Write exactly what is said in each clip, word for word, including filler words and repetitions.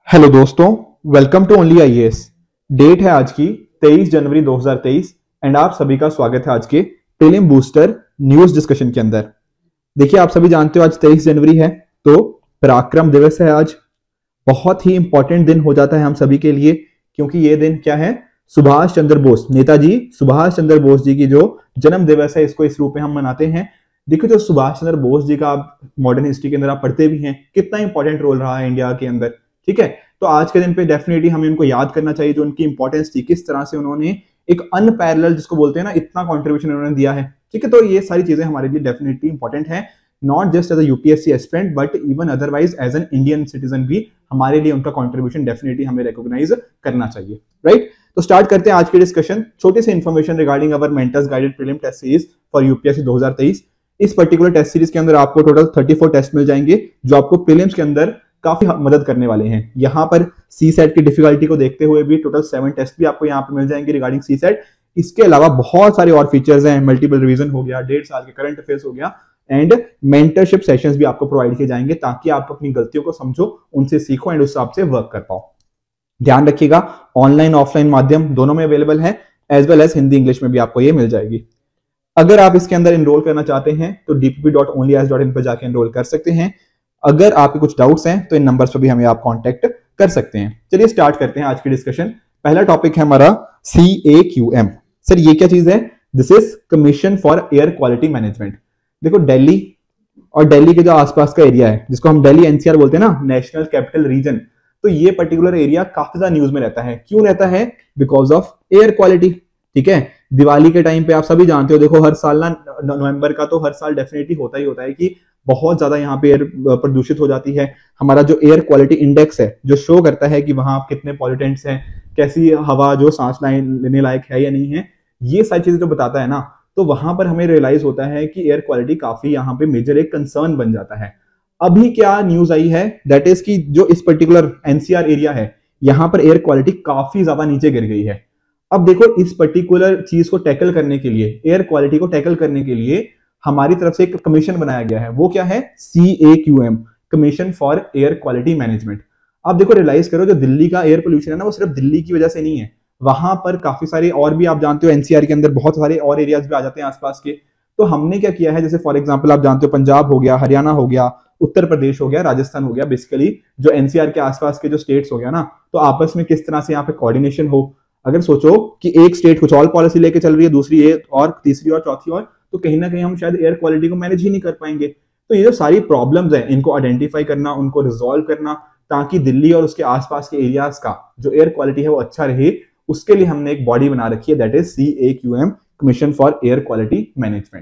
Hello दोस्तों, welcome to only IAS. Date है आज की तेईस जनवरी दो हज़ार तेईस एंड आप सभी का स्वागत है आज के प्रीलिम बूस्टर न्यूज डिस्कशन के अंदर। देखिए, आप सभी जानते हो आज तेईस जनवरी है तो पराक्रम दिवस है। आज बहुत ही इंपॉर्टेंट दिन हो जाता है हम सभी के लिए, क्योंकि ये दिन क्या है, सुभाष चंद्र बोस, नेताजी सुभाष चंद्र बोस जी की जो जन्म दिवस है, इसको इस रूप में हम मनाते हैं। देखिए, जो सुभाष चंद्र बोस जी का आप मॉडर्न हिस्ट्री के अंदर आप पढ़ते भी हैं, कितना इंपॉर्टेंट रोल रहा है इंडिया के अंदर। ठीक है, तो आज के दिन पे डेफिनेटली हमें उनको याद करना चाहिए, जो उनकी इंपॉर्टेंस थी, किस तरह से उन्होंने एक अनपैरेलल, जिसको बोलते हैं ना, इतना कंट्रीब्यूशन उन्होंने दिया है। ठीक है, तो ये सारी चीजें हमारे लिए डेफिनेटली इंपॉर्टेंट है, not just as a UPSC aspirant but even otherwise as an Indian citizen भी हमारे लिए उनका कंट्रीब्यूशन डेफिनेटली हमें रिकॉग्नाइज करना चाहिए। राइट, तो स्टार्ट करते हैं आज की डिस्कशन। छोटी सी information regarding our mentors guided prelim test series for UPSC दो हज़ार तेईस। इस पर्टिकुलर टेस्ट सीरीज के अंदर आपको टोटल चौंतीस टेस्ट मिल जाएंगे, जो आपको प्रीलिम्स के अंदर काफी मदद करने वाले हैं। यहाँ पर सी सेट की डिफिकल्टी को देखते हुए भी टोटल सेवन टेस्ट भी आपको यहाँ पर मिल जाएंगे रिगार्डिंग सी सेट। इसके अलावा बहुत सारे और फीचर्स हैं, मल्टीपल रिवीजन हो गया, डेढ़ साल के करंट अफेयर्स हो गया एंड मेंटरशिप सेशंस भी आपको प्रोवाइड किए जाएंगे, ताकि आप अपनी गलतियों को समझो, उनसे सीखो एंड उस हिसाब से वर्क कर पाओ। ध्यान रखिएगा, ऑनलाइन ऑफलाइन माध्यम दोनों में अवेलेबल है, as well as Hindi English में भी आपको ये मिल जाएगी। अगर आप इसके अंदर एनरोल करना चाहते हैं तो D P P dot only I A S dot in पर जाकर एनरोल कर सकते हैं। अगर आपके कुछ डाउट्स हैं तो इन नंबर्स पर भी हमें आप कांटेक्ट कर सकते हैं। चलिए स्टार्ट करते हैं आज की डिस्कशन। पहला टॉपिक है हमारा C A Q M. Sir, ये क्या चीज है? This is commission for air quality management. देखो, दिल्ली और दिल्ली के जो आसपास का एरिया है, जिसको हम दिल्ली एनसीआर बोलते हैं ना, नेशनल कैपिटल रीजन, तो ये पर्टिकुलर एरिया काफी ज्यादा न्यूज में रहता है। क्यों रहता है? Because of air quality. ठीक है, दिवाली के टाइम पे आप सभी जानते हो, देखो हर साल ना नवंबर का तो हर साल डेफिनेटली होता ही होता है कि बहुत ज्यादा यहाँ पे एयर प्रदूषित हो जाती है। हमारा जो एयर क्वालिटी इंडेक्स है, जो शो करता है कि वहां कितने पॉल्यूटेंट्स हैं, कैसी हवा जो सांस लेने लायक है या नहीं है, ये सारी चीजें जो बताता है ना, तो वहां पर हमें रियलाइज होता है कि एयर क्वालिटी काफी यहाँ पे मेजर एक कंसर्न बन जाता है। अभी क्या न्यूज आई है, दैट इज कि जो इस पर्टिकुलर एनसीआर एरिया है, यहाँ पर एयर क्वालिटी काफी ज्यादा नीचे गिर गई है। अब देखो, इस पर्टिकुलर चीज को टैकल करने के लिए, एयर क्वालिटी को टैकल करने के लिए हमारी तरफ से एक कमीशन बनाया गया है। वो क्या है? C A Q M, commission for air quality management. अब देखो, रियलाइज करो, जो दिल्ली का एयर पोल्यूशन है ना, वो सिर्फ दिल्ली की वजह से नहीं है, वहां पर काफी सारे और भी, आप जानते हो एनसीआर के अंदर बहुत सारे और एरियाज भी आ जाते हैं आसपास के। तो हमने क्या किया है, जैसे फॉर एग्जाम्पल आप जानते हो पंजाब हो गया, हरियाणा हो गया, उत्तर प्रदेश हो गया, राजस्थान हो गया, बेसिकली जो एनसीआर के आसपास के जो स्टेट्स हो गया ना, तो आपस में किस तरह से यहाँ पे कोऑर्डिनेशन हो। अगर सोचो कि एक स्टेट कुछ और पॉलिसी लेके चल रही है, दूसरी एक और, तीसरी और, चौथी और, तो कहीं ना कहीं हम शायद एयर क्वालिटी को मैनेज ही नहीं कर पाएंगे। तो ये जो सारी प्रॉब्लम्स हैं, इनको आइडेंटिफाई करना, उनको रिजॉल्व करना, ताकि दिल्ली और उसके आसपास के एरियाज का जो एयर क्वालिटी है वो अच्छा रहे, उसके लिए हमने एक बॉडी बना रखी है, that is C A Q M, commission for air quality management.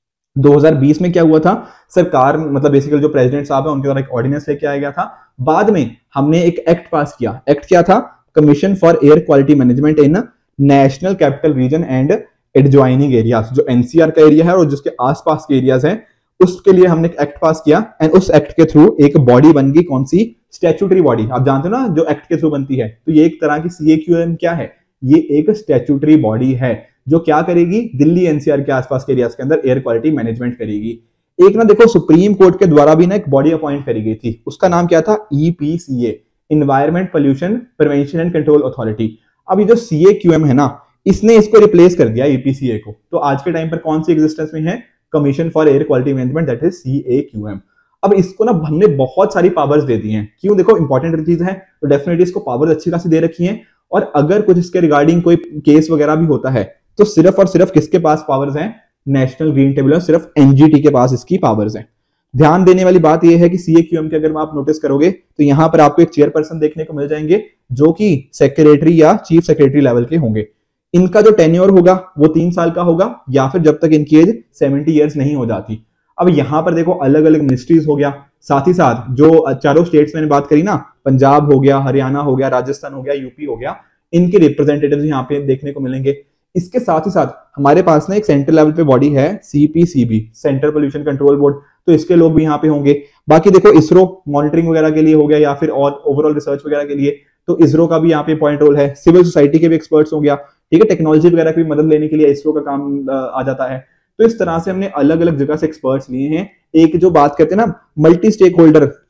दो हज़ार बीस में क्या हुआ था, सरकार मतलब बेसिकली जो प्रेसिडेंट साहब है, उनके द्वारा एक ऑर्डिनेंस लेके आया गया था। बाद में हमने एक एक्ट पास किया। एक्ट क्या था? Commission for air quality management in national capital region and adjoining areas. जो एनसीआर का एरिया है और जिसके आसपास के एरियाज हैं, उसके लिए हमने एक एक्ट पास किया एंड उस एक्ट के थ्रू एक बॉडी बन गई। कौन सी? Statutory body. आप जानते हो ना, जो एक्ट के थ्रू बनती है, तो ये एक तरह की सी ए क्यू एम क्या है, ये एक स्टैट्यूटरी बॉडी है, जो क्या करेगी, दिल्ली एनसीआर के आसपास के एरियाज के अंदर एयर क्वालिटी मैनेजमेंट करेगी। एक ना देखो, सुप्रीम कोर्ट के द्वारा भी ना एक बॉडी अपॉइंट करी गई थी, उसका नाम क्या था? E P C A, environment pollution prevention and control authority. अब ये जो सी ए क्यू एम है ना, इसने इसको रिप्लेस कर दिया ई पी सी ए को। तो आज के टाइम पर कौन सी एग्जिस्टेंस में है? Commission for air quality management, that is C A Q M. अब इसको ना हमने बहुत सारी पावर्स दे दी हैं। क्यों? देखो, इंपॉर्टेंट चीज है तो डेफिनेटली इसको पावर्स अच्छी खासी दे रखी है। और अगर कुछ इसके रिगार्डिंग कोई केस वगैरह भी होता है, तो सिर्फ और सिर्फ किसके पास पावर्स हैं? नेशनल ग्रीन ट्रिब्यूनल, सिर्फ एनजीटी के पास इसकी पावर्स हैं। ध्यान देने वाली बात यह है कि सी ए क्यू एम के अगर आप नोटिस करोगे तो यहां पर आपको एक चेयरपर्सन देखने को मिल जाएंगे, जो कि सेक्रेटरी या चीफ सेक्रेटरी लेवल के होंगे। इनका जो टेन्योर होगा वो तीन साल का होगा, या फिर जब तक इनकी एज सत्तर इयर्स नहीं हो जाती। अब यहां पर देखो, अलग अलग मिनिस्ट्रीज हो गया, साथ ही साथ जो चारों स्टेट्स मैंने बात करी ना, पंजाब हो गया, हरियाणा हो गया, राजस्थान हो गया, यूपी हो गया, इनके रिप्रेजेंटेटिव्स यहाँ पे देखने को मिलेंगे। इसके साथ ही साथ हमारे पास ना एक सेंट्रल लेवल पे बॉडी है, C P C B, central pollution control board, तो इसके लोग भी यहाँ पे होंगे। बाकी देखो, इसरो मॉनिटरिंग वगैरह के लिए हो गया, या फिर और ओवरऑल रिसर्च वगैरह के लिए, तो इसरो का भी यहाँ पे पॉइंट रोल है। सिविल सोसाइटी के भी एक्सपर्ट्स हो गया, ठीक है, टेक्नोलॉजी वगैरह की मदद लेने के लिए इसरो का काम आ जाता है। तो इस तरह से हमने अलग अलग जगह से एक्सपर्ट्स लिए हैं। एक जो बात करते हैं ना, मल्टी स्टेक होल्डर,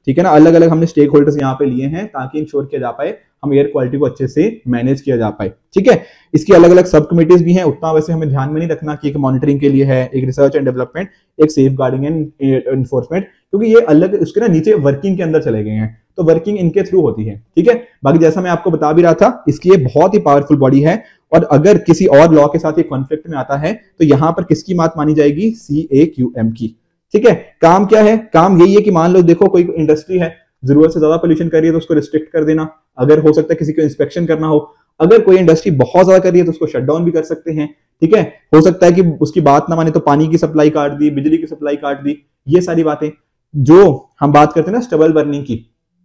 ठीक है ना, अलग अलग हमने स्टेक होल्डर्स यहाँ पे लिए हैं ताकि इंश्योर किया जा पाए हम एयर क्वालिटी को अच्छे से मैनेज किया जा पाए। ठीक है, इसकी अलग अलग सब कमिटीज भी हैं, उतना वैसे हमें ध्यान में नहीं रखना कि एक मॉनिटरिंग के लिए है, एक रिसर्च एंड डेवलपमेंट, एक सेफ गार्डिंग एंड इन्फोर्समेंट, क्योंकि ये अलग उसके ना नीचे वर्किंग के अंदर चले गए हैं, तो वर्किंग इनके थ्रू होती है। ठीक है, बाकी जैसा मैं आपको बता भी रहा था, इसकी ये बहुत ही पावरफुल बॉडी है, और अगर किसी और लॉ के साथ ये कॉन्फ्लिक्ट में आता है तो यहां पर किसकी बात मानी जाएगी? सी ए क्यू एम की। ठीक है, काम क्या है? काम यही है कि मान लो देखो कोई इंडस्ट्री है, जरूरत से ज्यादा पोल्यूशन कर रही है तो उसको रिस्ट्रिक्ट कर देना, अगर हो सकता है किसी को इंस्पेक्शन करना हो, अगर कोई इंडस्ट्री बहुत ज्यादा कर रही है तो उसको शट डाउन भी कर सकते हैं। ठीक है, हो सकता है कि उसकी बात ना माने तो पानी की सप्लाई काट दी, बिजली की सप्लाई काट दी, ये सारी बातें। जो हम बात करते हैं ना स्टबल बर्निंग की,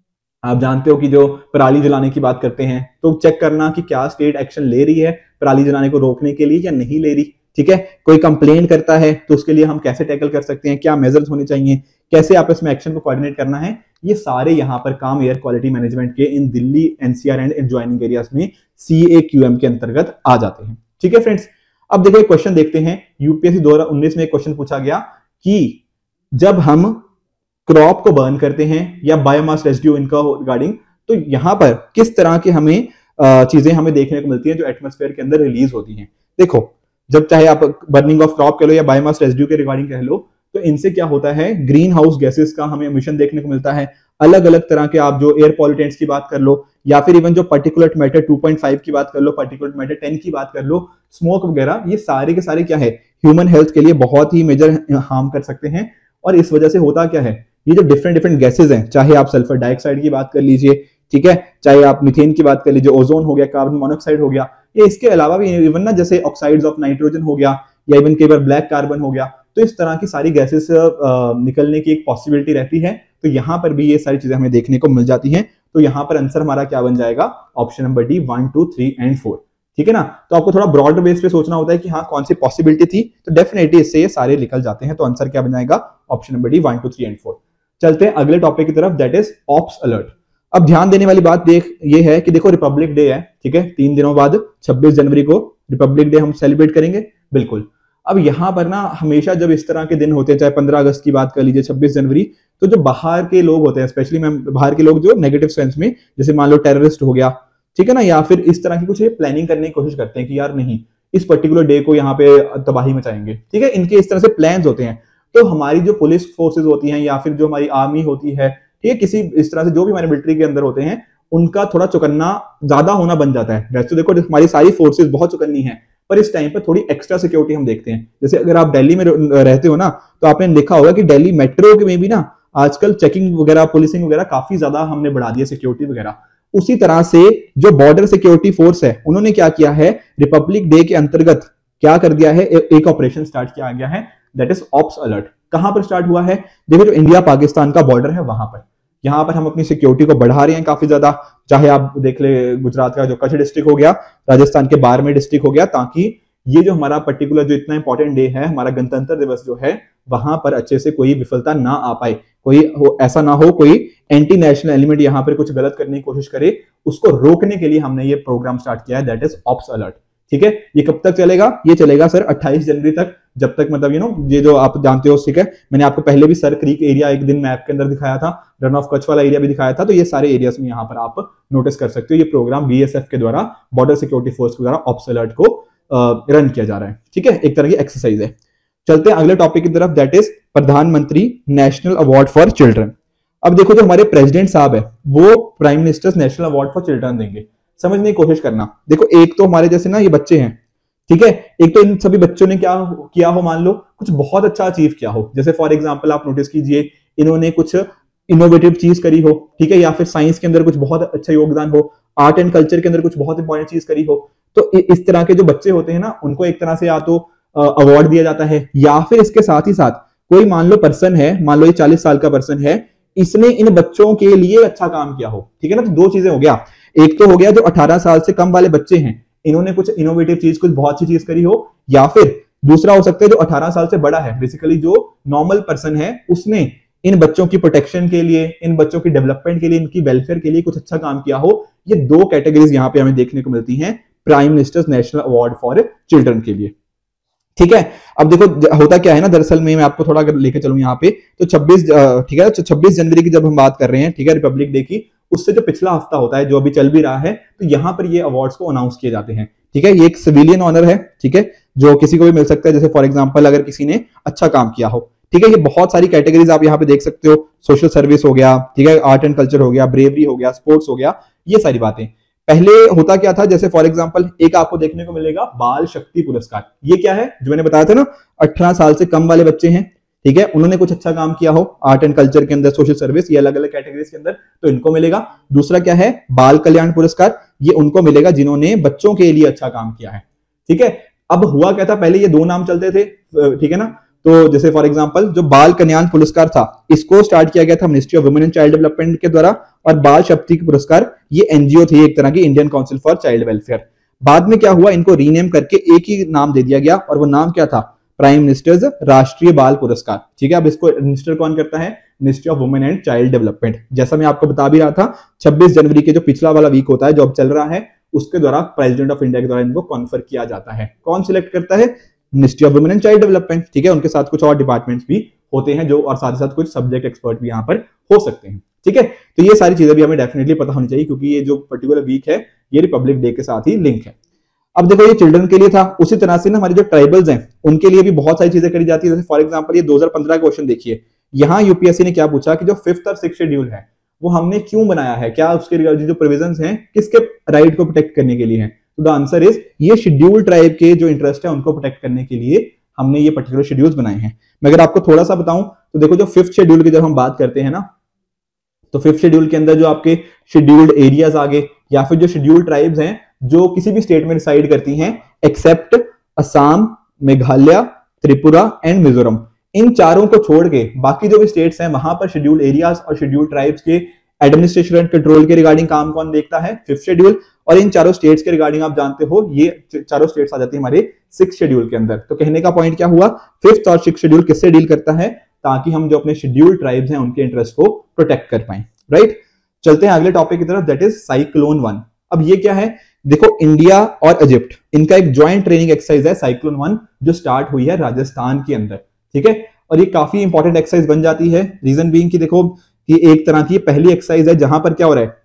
आप जानते हो कि जो पराली जलाने की बात करते हैं, तो चेक करना कि क्या स्टेट एक्शन ले रही है पराली जलाने को रोकने के लिए या नहीं ले रही। ठीक है, कोई कंप्लेन करता है तो उसके लिए हम कैसे टैकल कर सकते हैं, क्या मेजर्स होने चाहिए, कैसे आपस में एक्शन को कोऑर्डिनेट करना है, ये सारे यहाँ पर काम एयर क्वालिटी मैनेजमेंट के in Delhi NCR and adjoining areas में सी ए क्यू एम के अंतर्गत आ जाते हैं। ठीक है फ्रेंड्स, अब देखो एक क्वेश्चन देखते हैं, यूपीएससी दो हज़ार उन्नीस में एक क्वेश्चन पूछा गया कि जब हम क्रॉप को बर्न करते हैं या बायोमास रेसिड्यू इनका रिगार्डिंग, तो यहां पर किस तरह की हमें चीजें हमें देखने को मिलती हैं जो एटमॉस्फेयर के अंदर रिलीज होती हैं। देखो, जब चाहे आप बर्निंग ऑफ क्रॉप कह लो या बायोमास रेसिड्यू के रिगार्डिंग कह लो, तो इनसे क्या होता है, ग्रीन हाउस गैसेस का हमें एमिशन देखने को मिलता है। अलग अलग तरह के आप जो एयर पॉल्यूटेंट्स की बात कर लो, या फिर इवन जो particulate matter two point five की बात कर लो, पार्टिकुलेट मैटर टेन की बात कर लो, स्मोक वगैरह, ये सारे के सारे क्या है, ह्यूमन हेल्थ के लिए बहुत ही मेजर हार्म कर सकते हैं। और इस वजह से होता क्या है, ये जो डिफरेंट डिफरेंट गैसेज हैं, चाहे आप सल्फर डाइऑक्साइड की बात कर लीजिए, ठीक है, चाहे आप मीथेन की बात कर लीजिए, ओजोन हो गया, कार्बन मोनोऑक्साइड हो गया, ये इसके अलावा भी इवन ना जैसे ऑक्साइड्स ऑफ नाइट्रोजन हो गया, या इवन कई बार ब्लैक कार्बन हो गया, तो इस तरह की सारी गैसेस निकलने की एक पॉसिबिलिटी रहती है। तो यहाँ पर भी ये सारी चीजें हमें देखने को मिल जाती हैं। तो यहाँ पर आंसर हमारा क्या बन जाएगा? Option number D, one two three and four. ठीक है ना, तो आपको थोड़ा ब्रॉड बेस पे सोचना होता है कि हाँ कौन सी पॉसिबिलिटी थी, तो डेफिनेटली इससे ये सारे निकल जाते हैं। तो आंसर क्या बन जाएगा? Option number D, one two three and four. चलते हैं अगले टॉपिक की तरफ, दैट इज ऑप्स अलर्ट। अब ध्यान देने वाली बात देख ये है कि देखो रिपब्लिक डे है, ठीक है, तीन दिनों बाद छब्बीस जनवरी को रिपब्लिक डे हम सेलिब्रेट करेंगे, बिल्कुल। अब यहां पर ना हमेशा जब इस तरह के दिन होते हैं, चाहे पंद्रह अगस्त की बात कर लीजिए, छब्बीस जनवरी, तो जो बाहर के लोग होते हैं, स्पेशली मैं बाहर के लोग जो नेगेटिव सेंस में, जैसे मान लो टेररिस्ट हो गया, ठीक है ना, या फिर इस तरह की कुछ प्लानिंग करने की कोशिश करते हैं कि यार नहीं इस पर्टिकुलर डे को यहाँ पे तबाही मचाएंगे, ठीक है, इनके इस तरह से प्लान्स होते हैं। तो हमारी जो पुलिस फोर्सेज होती हैं या फिर जो हमारी आर्मी होती है, ठीक है, किसी इस तरह से जो भी हमारे मिलिट्री के अंदर होते हैं, उनका थोड़ा चौकन्ना ज्यादा होना बन जाता है। वैसे तो देखो हमारी सारी फोर्सेज बहुत चौकन्नी है, पर इस टाइम पर थोड़ी एक्स्ट्रा सिक्योरिटी हम देखते हैं। जैसे अगर आप दिल्ली में रहते हो ना, तो आपने देखा होगा कि दिल्ली मेट्रो के में भी ना आजकल चेकिंग वगैरह, पुलिसिंग वगैरह काफी ज्यादा हमने बढ़ा दी है, सिक्योरिटी वगैरह। उसी तरह से जो बॉर्डर सिक्योरिटी फोर्स है, उन्होंने क्या किया है, रिपब्लिक डे के अंतर्गत क्या कर दिया है, एक ऑपरेशन स्टार्ट किया गया है, दैट इज ऑप्स अलर्ट। कहां पर स्टार्ट हुआ है? देखो जो इंडिया पाकिस्तान का बॉर्डर है वहां पर, यहां पर हम अपनी सिक्योरिटी को बढ़ा रहे हैं काफी ज्यादा। चाहे आप देख ले गुजरात का जो कच्छ डिस्ट्रिक्ट हो गया, राजस्थान के बाड़मेर डिस्ट्रिक्ट हो गया, ताकि ये जो हमारा पर्टिकुलर जो इतना इंपॉर्टेंट डे है, हमारा गणतंत्र दिवस जो है, वहां पर अच्छे से कोई विफलता ना आ पाए, कोई हो, ऐसा ना हो कोई एंटी नेशनल एलिमेंट यहाँ पर कुछ गलत करने की कोशिश करे, उसको रोकने के लिए हमने ये प्रोग्राम स्टार्ट किया है, दैट इज ऑप्स अलर्ट। ठीक है, ये कब तक चलेगा? ये चलेगा सर अट्ठाईस जनवरी तक, जब तक मतलब यू नो ये जो आप जानते हो, ठीक है, मैंने आपको पहले भी सर क्रीक एरिया एक दिन मैप के अंदर दिखाया था, रन ऑफ कच्छ वाला एरिया भी दिखाया था, तो ये सारे एरियाज में यहाँ पर आप नोटिस कर सकते हो, ये प्रोग्राम बीएसएफ के द्वारा, बॉर्डर सिक्योरिटी फोर्स के द्वारा ऑप्स अलर्ट को रन किया जा रहा है। ठीक है, एक तरह की एक्सरसाइज है। चलते हैं अगले टॉपिक की तरफ, दैट इज प्रधानमंत्री नेशनल अवार्ड फॉर चिल्ड्रन। अब देखो जो हमारे प्रेसिडेंट साहब है, वो prime ministers national award for children देंगे। समझने की कोशिश करना, देखो एक तो हमारे जैसे ना ये बच्चे हैं, ठीक है, एक तो इन सभी बच्चों ने क्या किया हो, मान लो कुछ बहुत अच्छा अचीव किया हो, जैसे फॉर एग्जांपल आप नोटिस कीजिए, इन्होंने कुछ इनोवेटिव चीज करी हो, ठीक है, या फिर साइंस के अंदर कुछ बहुत अच्छा योगदान हो, आर्ट एंड कल्चर के अंदर कुछ बहुत इंपॉर्टेंट चीज करी हो, तो इस तरह के जो बच्चे होते हैं ना, उनको एक तरह से या तो अवार्ड दिया जाता है, या फिर इसके साथ ही साथ कोई मान लो पर्सन है, मान लो ये चालीस साल का पर्सन है, इसने इन बच्चों के लिए अच्छा काम किया हो, ठीक है ना, तो दो चीजें हो गया, एक तो हो गया जो अठारह साल से कम वाले बच्चे हैं, इन्होंने कुछ इनोवेटिव चीज, कुछ बहुत सी चीज करी हो, या फिर दूसरा हो सकता है जो अठारह साल से बड़ा है, बेसिकली जो नॉर्मल पर्सन है, उसने इन बच्चों की प्रोटेक्शन के लिए, इन बच्चों की डेवलपमेंट के लिए, इनकी वेलफेयर के लिए कुछ अच्छा काम किया हो। ये दो कैटेगरीज यहाँ पे हमें देखने को मिलती हैं prime ministers national award for children के लिए। ठीक है। अब देखो होता क्या है ना, दरअसल में मैं आपको थोड़ा अगर लेके चलूं यहाँ पे, तो छब्बीस, ठीक है, छब्बीस जनवरी की जब हम बात कर रहे हैं, ठीक है, रिपब्लिक डे की, उससे जो पिछला हफ्ता होता है जो अभी चल भी रहा है, तो यहाँ पर ये अवार्ड्स को अनाउंस किए जाते हैं। ठीक है, ये एक सिविलियन ऑनर है, ठीक है, जो किसी को भी मिल सकता है, जैसे फॉर एग्जांपल अगर किसी ने अच्छा काम किया हो। ठीक है, ये बहुत सारी कैटेगरीज आप यहाँ पे देख सकते हो, सोशल सर्विस हो गया, ठीक है, आर्ट एंड कल्चर हो गया, ब्रेवरी हो गया, स्पोर्ट्स हो गया, ये सारी बातें। पहले होता क्या था, जैसे फॉर एग्जांपल एक आपको देखने को मिलेगा बाल शक्ति पुरस्कार। ये क्या है, जो मैंने बताया था ना, अठारह साल से कम वाले बच्चे हैं, ठीक है, उन्होंने कुछ अच्छा काम किया हो आर्ट एंड कल्चर के अंदर, सोशल सर्विस, ये अलग अलग कैटेगरीज के अंदर, तो इनको मिलेगा। दूसरा क्या है, बाल कल्याण पुरस्कार, ये उनको मिलेगा जिन्होंने बच्चों के लिए अच्छा काम किया है। ठीक है, अब हुआ क्या था, पहले ये दो नाम चलते थे, ठीक है ना, तो जैसे फॉर एग्जांपल जो बाल कल्याण पुरस्कार था, इसको स्टार्ट किया गया था ministry of women and child development के द्वारा, और बाल शक्ति पुरस्कार ये एनजीओ थी एक तरह की, Indian council for child welfare. बाद में क्या हुआ, इनको रीनेम करके एक ही नाम दे दिया गया, और वो नाम क्या था, प्राइम मिनिस्टर्स राष्ट्रीय बाल पुरस्कार। ठीक है, अब इसको मिनिस्टर कौन करता है, ministry of women and child development. जैसा मैं आपको बता भी रहा था, छब्बीस जनवरी के जो पिछला वाला वीक होता है जो अब चल रहा है, उसके द्वारा प्रेसिडेंट ऑफ इंडिया के द्वारा इनको कॉन्फर किया जाता है। कौन सिलेक्ट करता है, ministry of women and child development. ठीक है, उनके साथ कुछ और डिपार्टमेंट्स भी होते हैं जो, और साथ ही साथ कुछ सब्जेक्ट एक्सपर्ट भी यहाँ पर हो सकते हैं। ठीक है, तो ये सारी चीजें भी हमें डेफिनेटली पता होनी चाहिए, क्योंकि ये जो पर्टिकुलर वीक है ये रिपब्लिक डे के साथ ही लिंक है। अब देखो ये चिल्ड्रन के लिए था, उसी तरह से ना हमारे जो ट्राइबल्स हैं उनके लिए भी बहुत सारी चीजें करी जाती है। जैसे फॉर एग्जांपल ये दो हज़ार पंद्रह का क्वेश्चन देखिए, यहाँ यूपीएससी ने क्या पूछा कि जो फिफ्थ और सिक्स्थ शेड्यूल है वो हमने क्यों बनाया है, क्या उसके रिगार्डिंग जो प्रोविजंस हैं किसके राइट को प्रोटेक्ट करने के लिए हैं। तो द आंसर इज, ये शेड्यूल ट्राइब के जो इंटरेस्ट है उनको प्रोटेक्ट करने के लिए हमने ये पर्टिकुलर शेड्यूल्स बनाए हैं। मैं अगर आपको थोड़ा सा बताऊं तो देखो, जो फिफ्थ शेड्यूल की जब हम बात करते हैं ना, तो फिफ्थ शेड्यूल के अंदर जो आपके शेड्यूल्ड एरियाज आ गए, या फिर जो शेड्यूल्ड ट्राइब्स हैं जो किसी भी स्टेट में रिसाइड करती हैं एक्सेप्ट असम, मेघालय, त्रिपुरा एंड मिजोरम, इन चारों को छोड़ के बाकी जो भी स्टेट्स हैं वहां पर शेड्यूल्ड एरियाज और शेड्यूल्ड ट्राइब्स के एडमिनिस्ट्रेशन एंड कंट्रोल के रिगार्डिंग काम कौन देखता है, फिफ्थ शेड्यूल। और इन चारों स्टेट्स के रिगार्डिंग आप जानते हो ये चारों स्टेट्स आ जाती है हमारे सिक्स शेड्यूल के अंदर। तो कहने का पॉइंट क्या हुआ, फिफ्थ और सिक्स शेड्यूल किससे डील करता है, ताकि हम जो अपने शेड्यूल्ड ट्राइब्स हैं उनके इंटरेस्ट को प्रोटेक्ट कर पाए। राइट, चलते हैं अगले टॉपिक की तरफ, दैट इज साइक्लोन वन। अब ये क्या है, देखो इंडिया और इजिप्ट इनका एक ज्वाइंट ट्रेनिंग एक्सरसाइज है साइक्लोन वन, जो स्टार्ट हुई है राजस्थान के अंदर। ठीक है, और ये काफी इंपॉर्टेंट एक्सरसाइज बन जाती है, रीजन बीइंग कि देखो कि एक तरह की पहली एक्सरसाइज है जहां पर क्या हो रहा है,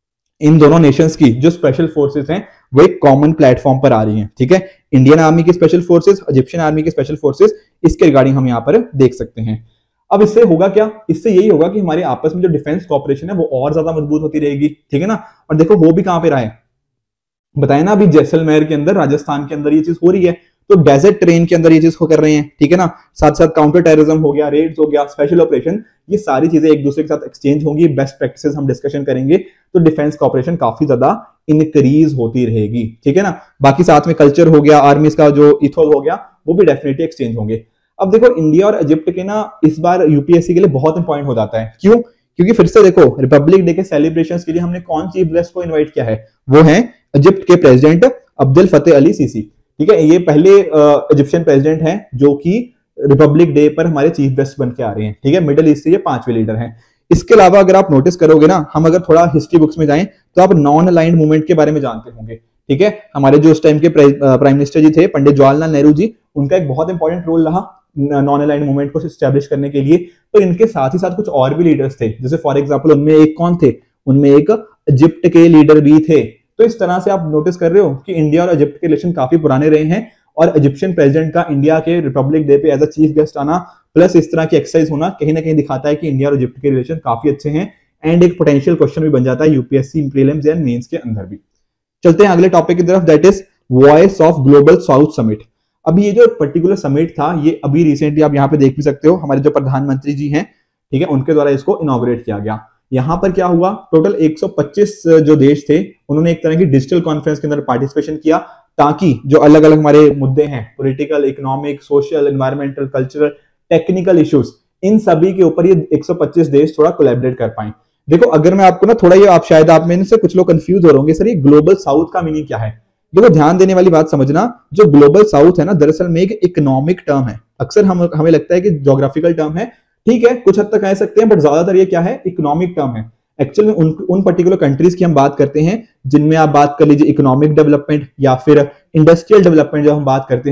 इन दोनों नेशंस की जो स्पेशल फोर्सेस हैं वो एक कॉमन प्लेटफॉर्म पर आ रही हैं। ठीक है, इंडियन आर्मी की स्पेशल फोर्सेस, इजिप्शियन आर्मी की स्पेशल फोर्सेस, इसके रिगार्डिंग हम यहाँ पर देख सकते हैं। अब इससे होगा क्या, इससे यही होगा कि हमारे आपस में जो डिफेंस कॉपरेशन है वो और ज्यादा मजबूत होती रहेगी। ठीक है ना, और देखो वो भी कहां पे रहा है, बताया ना अभी जैसलमेर के अंदर, राजस्थान के अंदर ये चीज हो रही है, तो डेजर्ट ट्रेन के अंदर ये चीज को कर रहे हैं। ठीक है ना, साथ साथ काउंटर टेररिज्म हो गया, रेड्स हो गया, स्पेशल ऑपरेशन, ये सारी चीजें एक दूसरे के साथ एक्सचेंज होंगी, बेस्ट प्रैक्टिसेस हम डिस्कशन करेंगे, तो डिफेंस कॉपरेशन काफी ज्यादा इंक्रीज होती रहेगी। ठीक है ना, बाकी साथ में कल्चर हो गया, आर्मीज का जो इथोस हो गया, वो भी डेफिनेटली एक्सचेंज होंगे। अब देखो इंडिया और इजिप्ट के ना इस बार यूपीएससी के लिए बहुत इंपॉर्टेंट हो जाता है, क्यों, क्योंकि फिर से देखो रिपब्लिक डे के सेलिब्रेशंस के लिए हमने कौन चीफ गेस्ट को इनवाइट किया है, वो है इजिप्ट के president Abdul Fateh Ali Sisi. ठीक है, ये पहले इजिप्शियन प्रेसिडेंट हैं जो कि रिपब्लिक डे पर हमारे चीफ गेस्ट बन के आ रहे हैं। ठीक है, मिडिल ईस्ट से ये पांचवें लीडर हैं। इसके अलावा अगर आप नोटिस करोगे ना, हम अगर थोड़ा हिस्ट्री बुक्स में जाएं तो आप नॉन अलाइंड मूवमेंट के बारे में जानते होंगे। ठीक है, हमारे जो उस टाइम के प्राइम मिनिस्टर जी थे पंडित जवाहरलाल नेहरू जी, उनका एक बहुत इंपॉर्टेंट रोल रहा नॉन अलाइंड मूवमेंट को स्टैब्लिश करने के लिए। तो इनके साथ ही साथ कुछ और भी लीडर्स थे, जैसे फॉर एग्जांपल उनमें एक कौन थे, उनमें एक इजिप्ट के लीडर भी थे। तो इस तरह से आप नोटिस कर रहे हो कि इंडिया और इजिप्ट के रिलेशन काफी पुराने रहे हैं, और इजिप्शियन प्रेसिडेंट का इंडिया के रिपब्लिक डे पे एज अ चीफ गेस्ट आना प्लस इस तरह की एक्सरसाइज होना कहीं ना कहीं दिखाता है कि इंडिया और इजिप्ट के रिलेशन काफी अच्छे हैं, एंड एक पोटेंशियल क्वेश्चन भी बन जाता है यूपीएससी प्रीलिम्स एंड मेंस के अंदर भी। चलते हैं अगले टॉपिक की तरफ, that is voice of global south summit. अभी ये जो पर्टिकुलर समिट था ये अभी रिसेंटली आप यहाँ पे देख भी सकते हो, हमारे जो प्रधानमंत्री जी हैं, ठीक है, उनके द्वारा इसको इनॉग्रेट किया गया। यहाँ पर क्या हुआ, टोटल एक सौ पच्चीस जो देश थे उन्होंने एक तरह की डिजिटल कॉन्फ्रेंस के अंदर पार्टिसिपेशन किया, ताकि जो अलग अलग हमारे मुद्दे हैं, political, economic, social, environmental, cultural, technical issues, इन सभी के ऊपर ये एक सौ पच्चीस देश थोड़ा कोलैबोरेट कर पाए। देखो अगर मैं आपको ना थोड़ा ये, आप शायद आप में से कुछ लोग कंफ्यूज हो रहे होंगे, सर ये ग्लोबल साउथ का मीनिंग क्या है। देखो ध्यान देने वाली बात समझना, जो ग्लोबल साउथ है ना दरअसल में एक इकोनॉमिक टर्म है। अक्सर हम हमें लगता है कि ज्योग्राफिकल टर्म है, ठीक है, कुछ हद तक कह सकते हैं, बट ज्यादातर ये क्या है, इकोनॉमिक टर्म है। एक्चुअल में उन उन पर्टिकुलर कंट्रीज की हम बात करते हैं जिनमें आप बात कर लीजिए इकोनॉमिक डेवलपमेंट या फिर इंडस्ट्रियल डेवलपमेंट, जब हम बात करते हैं ना,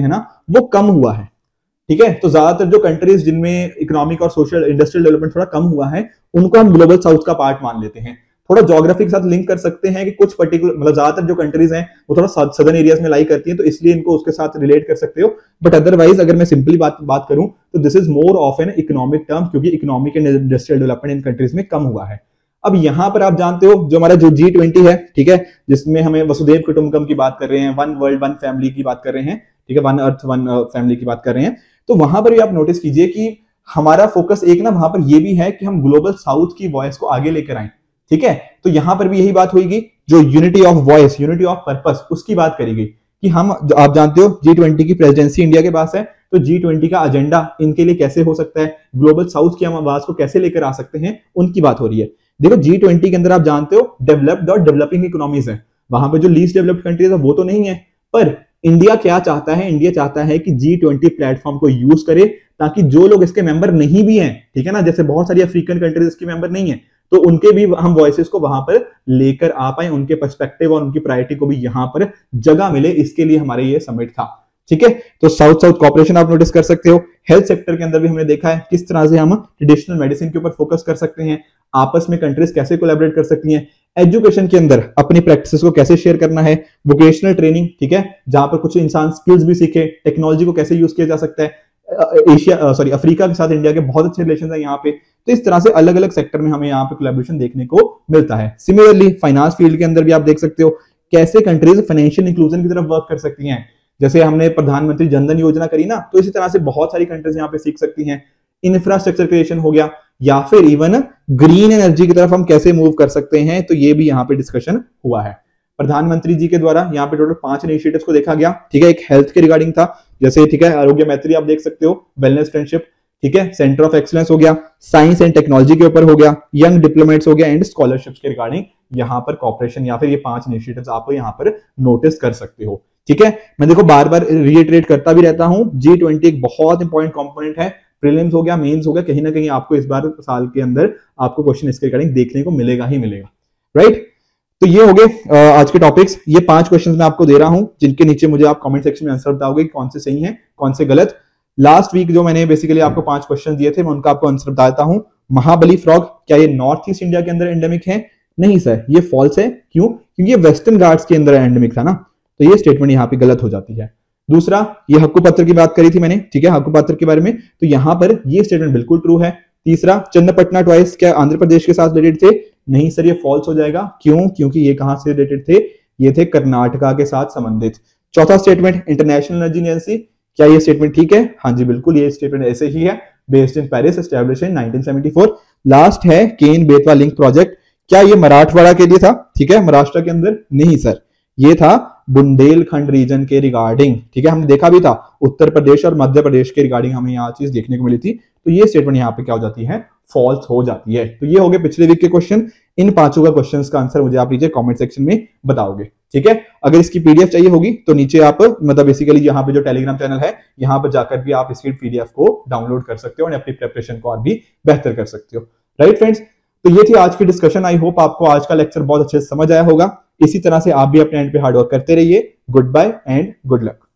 वो कम हुआ है। ठीक है, तो ज्यादातर जो कंट्रीज जिनमें इकोनॉमिक और सोशल इंडस्ट्रियल डेवलपमेंट थोड़ा कम हुआ है उनको हम ग्लोबल साउथ का पार्ट मान लेते हैं। थोड़ा ज्योग्राफी के साथ लिंक कर सकते हैं कि कुछ पर्टिकुलर मतलब ज्यादातर जो कंट्रीज हैं वो थोड़ा सदर्न एरियाज में लाई करती हैं, तो इसलिए इनको उसके साथ रिलेट कर सकते हो। बट अदरवाइज अगर मैं सिंपली बात बात करूं तो this is more of an economic term, क्योंकि इकोनॉमिक एंड इंडस्ट्रियल डेवलपमेंट इन कंट्रीज में कम हुआ है। अब यहां पर आप जानते हो जो हमारा जो जी ट्वेंटी है, ठीक है, जिसमें हमें वसुधैव कुटुंबकम की बात कर रहे हैं, वन वर्ल्ड वन फैमिली की बात कर रहे हैं, ठीक है, वन अर्थ वन फैमिली की बात कर रहे हैं, तो वहां पर भी आप नोटिस कीजिए कि हमारा फोकस एक ना वहां पर ये भी है कि हम ग्लोबल साउथ की वॉइस को आगे लेकर आए। ठीक है, तो यहां पर भी यही बात होगी, जो unity of voice, unity of purpose, उसकी बात करी गई कि हम, आप जानते हो जी ट्वेंटी की प्रेसिडेंसी इंडिया के पास है, तो जी ट्वेंटी का एजेंडा इनके लिए कैसे हो सकता है, ग्लोबल साउथ की हम आवाज को कैसे लेकर आ सकते हैं, उनकी बात हो रही है। देखो जी ट्वेंटी के अंदर आप जानते हो डेवलप्ड और डेवलपिंग इकोनॉमीज है, वहां पर जो लीस्ट डेवलप्ड कंट्रीज है वो तो नहीं है, पर इंडिया क्या चाहता है, इंडिया चाहता है कि जी ट्वेंटी प्लेटफॉर्म को यूज करे ताकि जो लोग इसके मेंबर नहीं भी हैं, ठीक है ना, जैसे बहुत सारी अफ्रीकन कंट्रीज इसके मेंबर नहीं है, तो उनके भी हम वॉइसेस को वहां पर लेकर आ पाए, उनके पर्सपेक्टिव और उनकी प्रायोरिटी को भी यहां पर जगह मिले, इसके लिए हमारे ये समिट था। ठीक है, तो साउथ साउथ कॉपरेशन आप नोटिस कर सकते हो। हेल्थ सेक्टर के अंदर भी हमने देखा है किस तरह से हम ट्रेडिशनल मेडिसिन के ऊपर फोकस कर सकते हैं, आपस में कंट्रीज कैसे कोलैबोरेट कर सकती हैं, एजुकेशन के अंदर अपनी प्रैक्टिसेस को कैसे शेयर करना है, वोकेशनल ट्रेनिंग, ठीक है, जहां पर कुछ इंसान स्किल्स भी सीखे, टेक्नोलॉजी को कैसे यूज किया जा सकता है, एशिया सॉरी अफ्रीका के साथ इंडिया के बहुत अच्छे रिलेशन है यहाँ पे, तो इस तरह से अलग अलग सेक्टर में हमें यहाँ पे कोलैबोरेशन देखने को मिलता है। सिमिलरली फाइनेंस फील्ड के अंदर भी आप देख सकते हो कैसे कंट्रीज फाइनेंशियल इंक्लूजन की तरफ वर्क कर सकती हैं, जैसे हमने प्रधानमंत्री जनधन योजना करी ना, तो इसी तरह से बहुत सारी कंट्रीज यहाँ पे सीख सकती हैं। इंफ्रास्ट्रक्चर क्रिएशन हो गया, या फिर इवन ग्रीन एनर्जी की तरफ हम कैसे मूव कर सकते हैं, तो ये भी यहाँ पे डिस्कशन हुआ है। प्रधानमंत्री जी के द्वारा यहाँ पे टोटल पांच इनिशिएटिव्स को देखा गया, ठीक है, एक हेल्थ के रिगार्डिंग था, जैसे ठीक है आरोग्य मैत्री आप देख सकते हो, वेलनेस फ्रेंडशिप, ठीक है, सेंटर ऑफ एक्सीलेंस हो गया, साइंस एंड टेक्नोलॉजी के ऊपर हो गया, यंग डिप्लोमेट्स हो गया, एंड स्कॉलरशिप्स के रिगार्डिंग यहाँ पर कॉपरेशन या फिर ये पांच इनिशिएटिव्स आप यहाँ पर नोटिस कर सकते हो। ठीक है, मैं देखो बार बार रिइटरेट करता भी रहता हूं, जी ट्वेंटी एक बहुत इंपॉर्टेंट कंपोनेंट है, प्रीलिम्स हो गया, मेंस हो गया, कहीं ना कहीं आपको इस बार साल के अंदर आपको क्वेश्चन इसके रिगार्डिंग देखने को मिलेगा ही मिलेगा, राइट। तो ये हो गए आज के टॉपिक्स, ये पांच क्वेश्चंस मैं आपको दे रहा हूं, जिनके नीचे मुझे आप कमेंट सेक्शन में आंसर बताओगे कौन से सही हैं कौन से गलत। लास्ट वीक जो मैंने बेसिकली आपको पांच क्वेश्चन दिए थे, मैं उनका आपको आंसर बताता हूं। महाबली फ्रॉग क्या ये नॉर्थ ईस्ट इंडिया के अंदर एंडेमिक है? नहीं सर, ये फॉल्स है। क्यों? क्योंकि ये वेस्टर्न घाट्स के अंदर एंडेमिक था ना, तो ये स्टेटमेंट यहाँ पे गलत हो जाती है। दूसरा, ये हक्कु पत्र की बात करी थी मैंने, ठीक है, हक्कु पत्र के बारे में, तो यहाँ पर ये स्टेटमेंट बिल्कुल ट्रू है। तीसरा, चन्नपटना ट्वाइस क्या आंध्र प्रदेश के साथ रिलेटेड थे? नहीं सर, ये फॉल्स हो जाएगा। क्यों? क्योंकि ये कहां से रिलेटेड थे? ये थे कर्नाटका के साथ संबंधित। चौथा स्टेटमेंट, इंटरनेशनल एनर्जी एजेंसी, क्या ये स्टेटमेंट ठीक है? हाँ जी बिल्कुल, ये स्टेटमेंट ऐसे ही है, based in Paris, established in nineteen seventy four. Last है केन बेतवा लिंक प्रोजेक्ट, क्या ये मराठवाड़ा के लिए था? ठीक है, महाराष्ट्र के अंदर? नहीं सर, ये था बुंदेलखंड रीजन के रिगार्डिंग, ठीक है, हमने देखा भी था उत्तर प्रदेश और मध्य प्रदेश के रिगार्डिंग हमें यहाँ चीज देखने को मिली थी, तो ये स्टेटमेंट यहाँ पे क्या हो जाती है? फॉल्स हो जाती है। तो ये हो गए पिछले वीक के क्वेश्चन। इन पांचों का क्वेश्चंस का आंसर मुझे आप नीचे कमेंट सेक्शन में बताओगे, ठीक है। अगर इसकी पीडीएफ चाहिए होगी तो नीचे आप मतलब बेसिकली यहाँ पे जो टेलीग्राम चैनल है यहाँ पर जाकर भी आप इसकी पीडीएफ को डाउनलोड कर सकते हो और अपनी प्रिपरेशन को और भी बेहतर कर सकते हो, राइट फ्रेंड्स। तो ये थी आज की डिस्कशन। आई होप आपको आज का लेक्चर बहुत अच्छे से समझ आया होगा। इसी तरह से आप भी अपने एंड पे हार्ड वर्क करते रहिए। Goodbye and good luck.